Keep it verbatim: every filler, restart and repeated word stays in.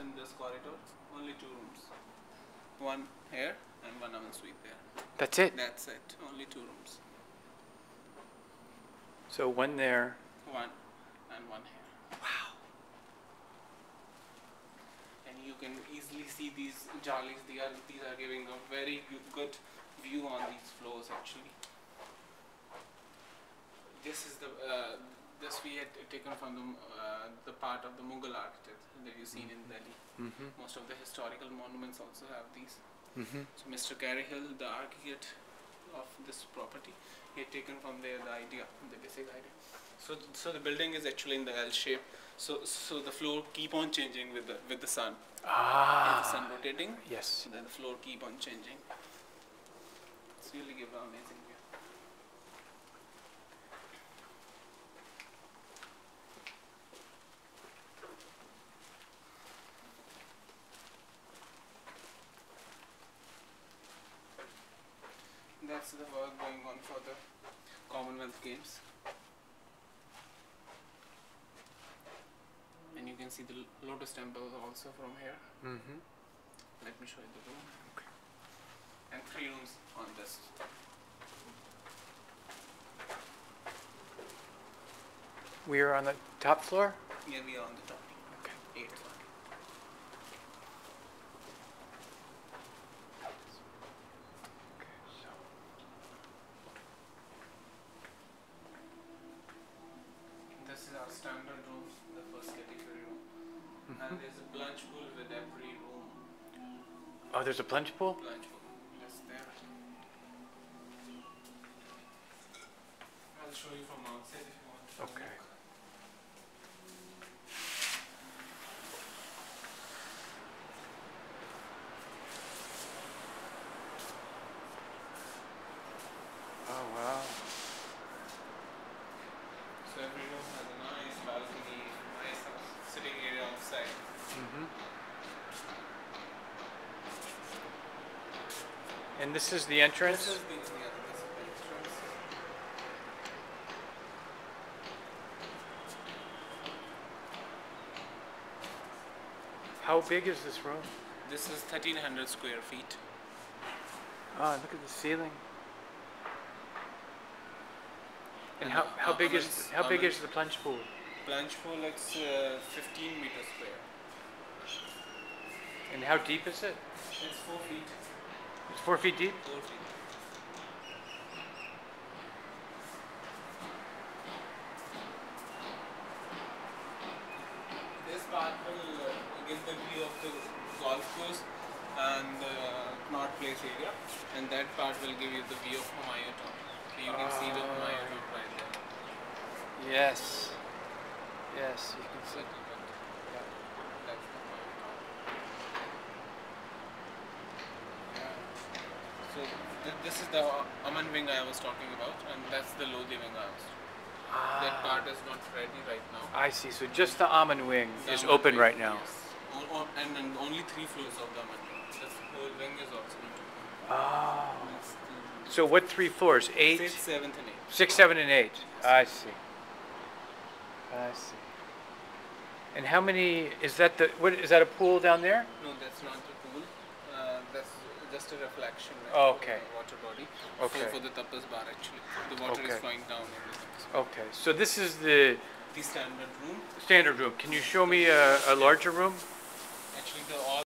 in this corridor. Only two rooms. One here and one ensuite there. That's it? That's it. Only two rooms. So one there. One and one here. Wow. And you can easily see these jalis. They are, these are giving a very good view on these floors actually. This is the uh, this we had taken from the uh, the part of the Mughal architecture that you've seen in Delhi. Mm-hmm. Most of the historical monuments also have these. Mm-hmm. So Mister Careyhill, the architect of this property, he had taken from there the idea, the basic idea. So so the building is actually in the L shape. So so the floor keep on changing with the with the sun. Ah. With the sun rotating. Yes. So then the floor keep on changing. It's really give an amazing view. That's the work going on for the Commonwealth Games. And you can see the Lotus Temple also from here. Mm-hmm. Let me show you the room. Okay. And three rooms on this. We are on the top floor? Yeah, we are on the top. Okay. Eighth one. Okay, so. This is our standard room, the first category room. And there's a plunge pool with every room. Oh, there's a plunge pool? Plunge pool. That's there. I'll show you from outside if you want to. Okay. Look. Oh, wow. So every room has a nice balcony, nice sitting area outside. Mm-hmm. And this is the entrance? This is the, yeah, this is the entrance. How big is this room? This is thirteen hundred square feet. Oh, look at the ceiling. And And how, the how big is almonds- how big almonds- is the plunge pool? Plunge pool is uh, fifteen meters square. And how deep is it? It's four feet. It's four feet deep? Four feet. This part will uh, give the view of the golf course and uh, Knot Place area, and that part will give you the view of Humayun Tomb. So you can see the Humayun Tomb right there. Yes. Yes, you can see. Yeah, that's the Humayun Tomb. So th this is the Aman wing I was talking about, and that's the Lodi wing I was. That Ah, part is not ready right now. I see. So just the Aman wing The is Aman open wing, right now. Yes. O- o- and, and only three floors of the Aman wing. This whole wing is also not open. Oh. It's the So what three floors? Eight? sixth, seventh, and eighth. Six, seven, and eight. I see. I see. And how many, is that the, what, is that a pool down there? No, that's not the pool. Uh, that's just a reflection Oh, of okay. the water body. Okay. For, for the tapas bar actually. The water Okay. is flowing down in the tapas bar. Okay, so this is the The standard room. standard room. Can you show me a, a larger room? Actually, the all